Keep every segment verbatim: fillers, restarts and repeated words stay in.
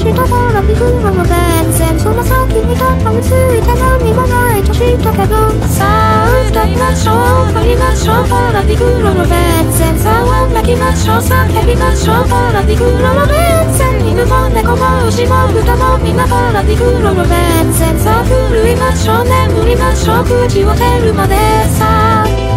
したからビクロの電線その先にたどり着いて何もないとしたけどさあ歌いましょう踊りましょうパラディグロの電線さあ泣きましょう叫びましょうパラディグロの電線犬も猫も牛も豚もみんなパラディグロの電線さあ狂いましょう眠りましょう口を出るまでさあ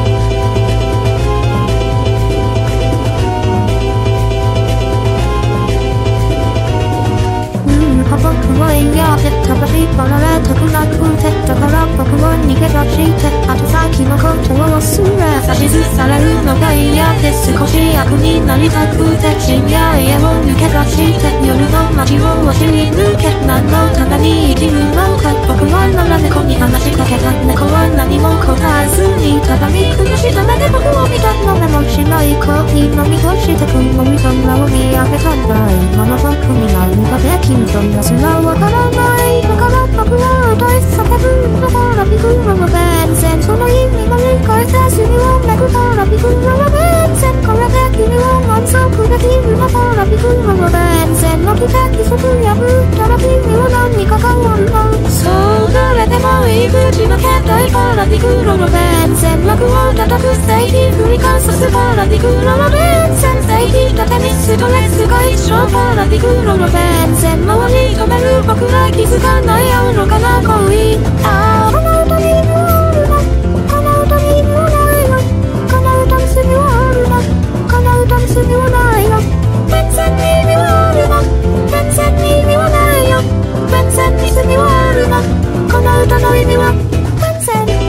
僕は嫌でただ引っ張られたくなくてだから僕は逃げ出して後先のことを忘れ指図されるのが嫌で少し悪になりたくて深夜家を抜け出して夜の街を走り抜け何のために生きるのか僕は野良猫に話しかけた猫は何も答えずにただ見下した目で僕を見たの目もしないコーヒー飲み干して雲みそんなを見上げたんだい今の僕に何ができるとそれはわからないだから僕は歌い叫ぶだからビクロの電線その意味も理解せずにはめくからビクロの電線これで君を満足できるだからビクロの電線の汽笛そく破ったら君は何か変わるのそう誰でもいいぶちまけたいからビクロの電線幕を叩くステーキ振りかざすからビクロの電線正義だけにストレスが一生からビクロの電線周り止める僕ら気づかない愚かな恋ああこの歌に意味はあるなこの歌に意味はないなこの歌に罪はあるなこの歌に罪はないな全然に意味はあるな全然に意味はないよ全然に罪はあるなこの歌の意味は全然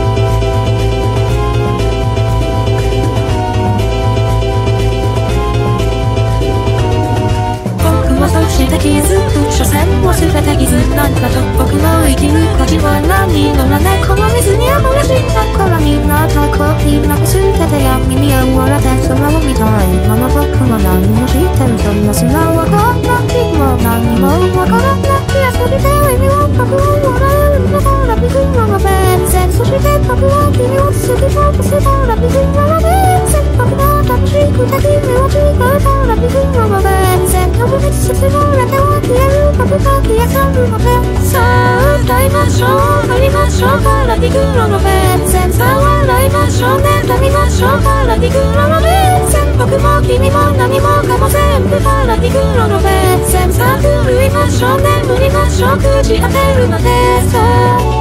そして気づく所詮は全て傷なんだと僕の生きる価値は何のら猫の水に溺れ死んだからみんなたコーヒーなく捨てて闇にあわれて空を見たい今の僕は何も知ってるそんな砂はこんな気も何もわからなく遊びで意味を僕を笑えるのからビクロの電線そして僕は君を好きとすからビクロの電線僕が楽しくて君を違うからビクロの電線飛ぶ道進もれては消える僕が消え去るのでさあ歌いましょう踊りましょうパラディグロの電線さあ笑いましょう妬みましょうパラディグロの電線僕も君も何もかも全部パラディグロの電線さあ狂いましょう眠りましょう口当てるまでさあ